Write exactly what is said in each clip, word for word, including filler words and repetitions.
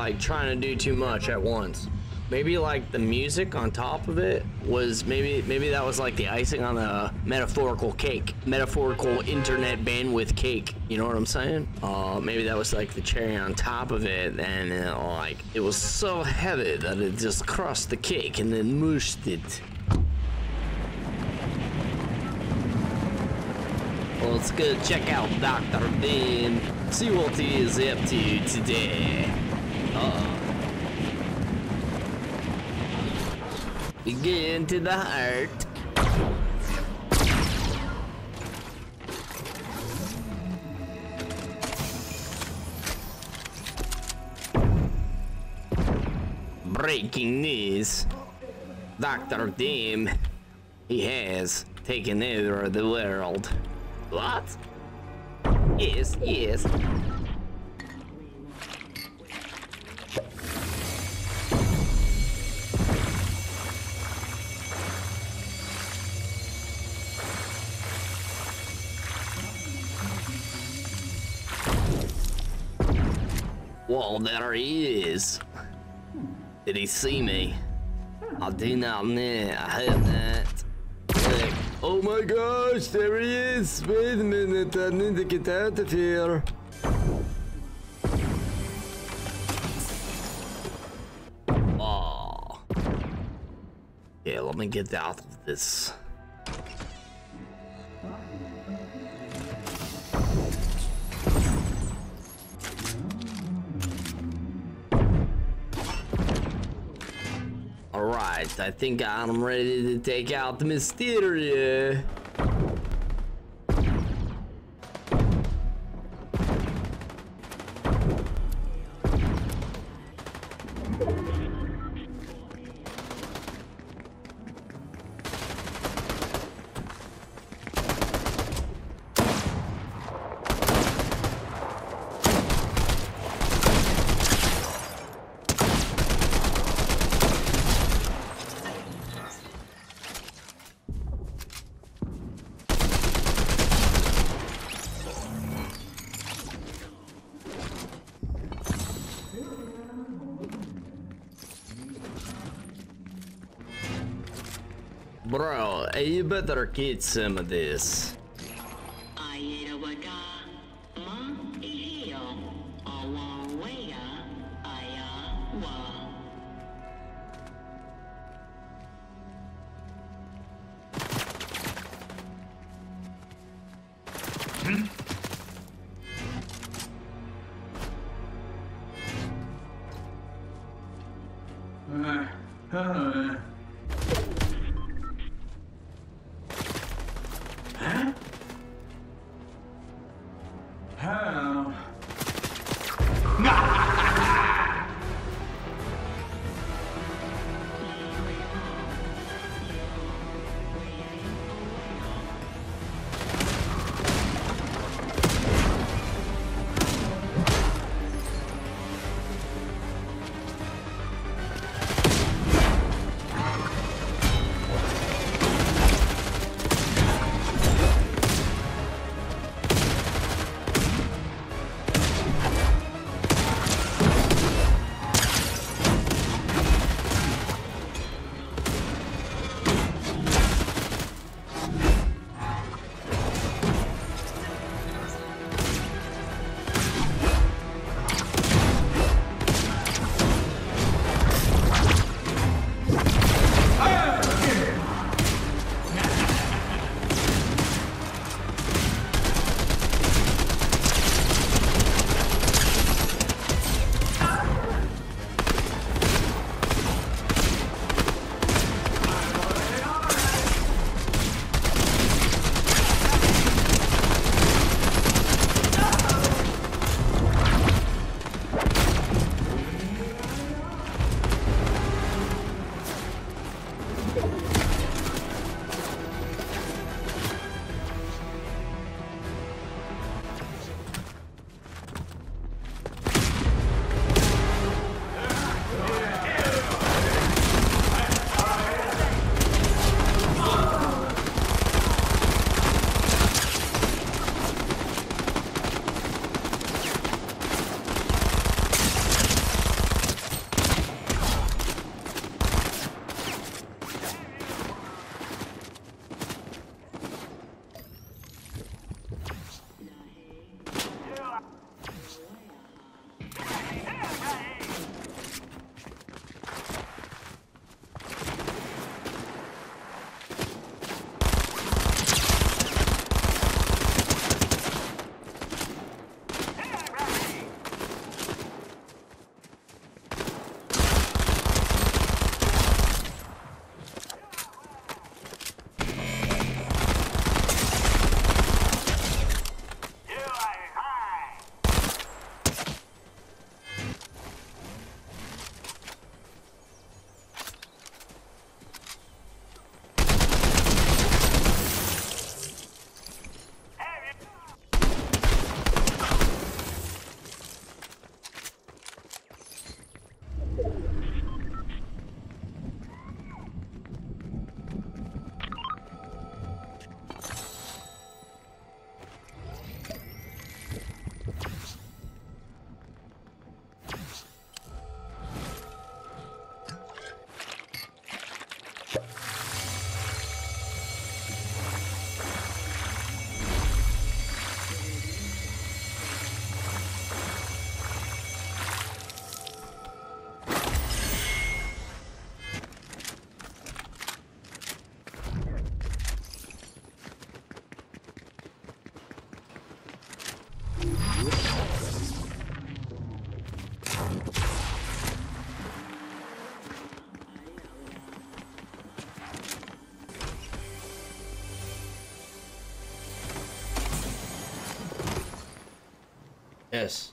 like trying to do too much at once. Maybe like the music on top of it was maybe maybe that was like the icing on the metaphorical cake, metaphorical internet bandwidth cake. You know what I'm saying? Uh, maybe that was like the cherry on top of it, and uh, like it was so heavy that it just crushed the cake and then mushed it. Well, let's go check out Doctor Ben. See what he is up to today. Uh-oh. We get into the heart. Breaking news. Doctor Dim, he has taken over the world. What? Yes, yes. Well, there he is. Did he see me? I do not know. I hope not. Look. Oh my gosh, there he is. Wait a minute, I need to get out of here. Oh. Yeah, let me get out of this. Alright, I think I'm ready to take out the Mysteria. Bro, you better get some of this. Yes.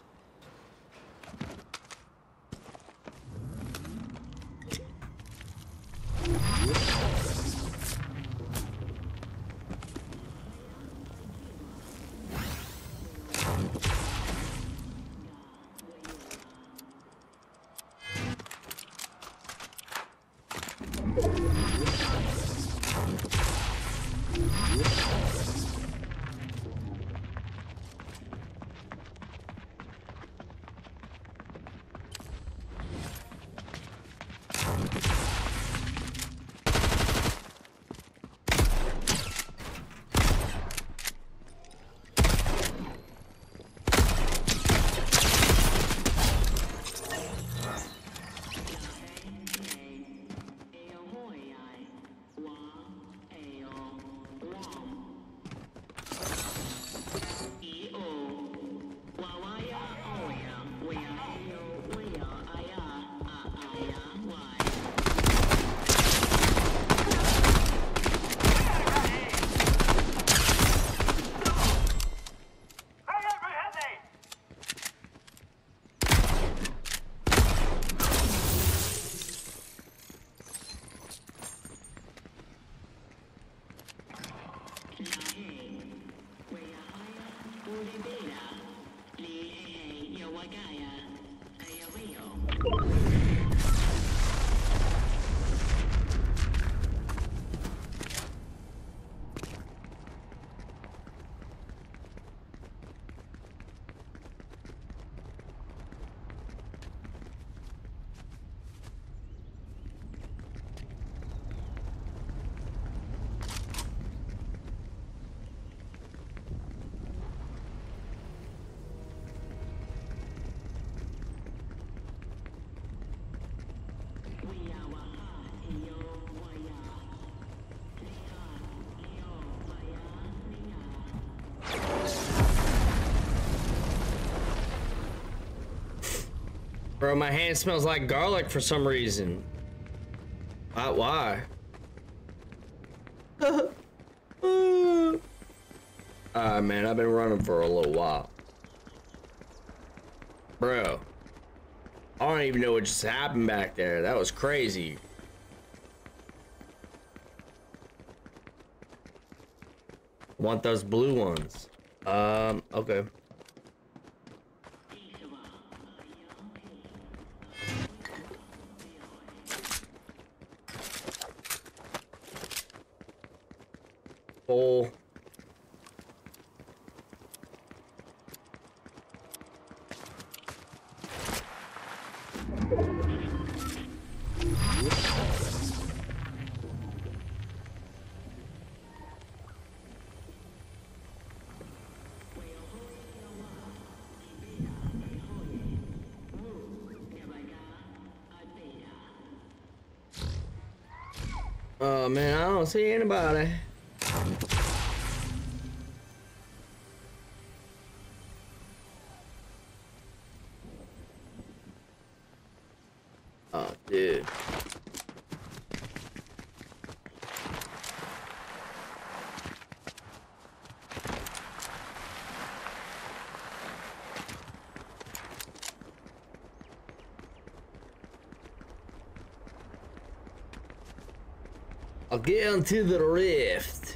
Bro, my hand smells like garlic for some reason. Uh, why? Alright, man, I've been running for a little while. Bro, I don't even know what just happened back there. That was crazy. Want those blue ones. Um, okay. Full. Oh man, I don't see anybody. Oh, dude. I'll get into the rift.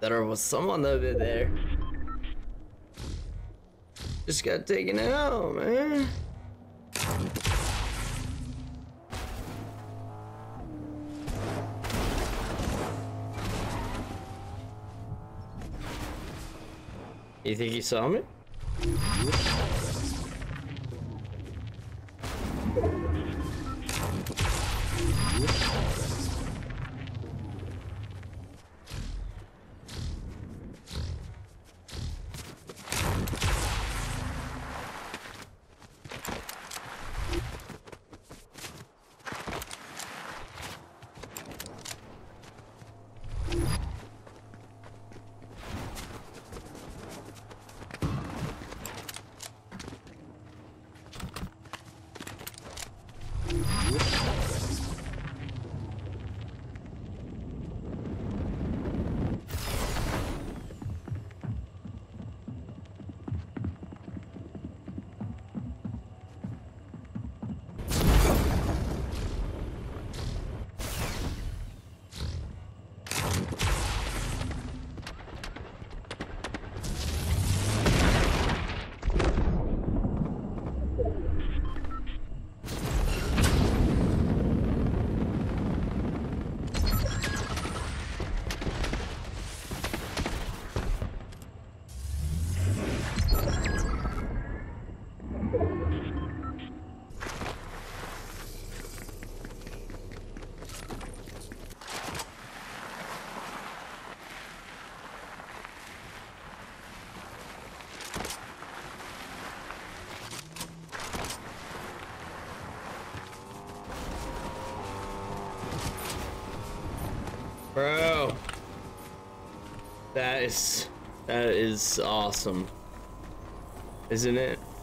There was someone over there. Just got taken out, man. You think he saw me? Bro, that is, that is awesome, isn't it?